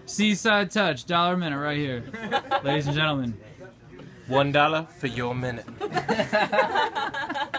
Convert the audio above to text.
Seaside Touch, $1 a minute right here. Ladies and gentlemen. $1 for your minute.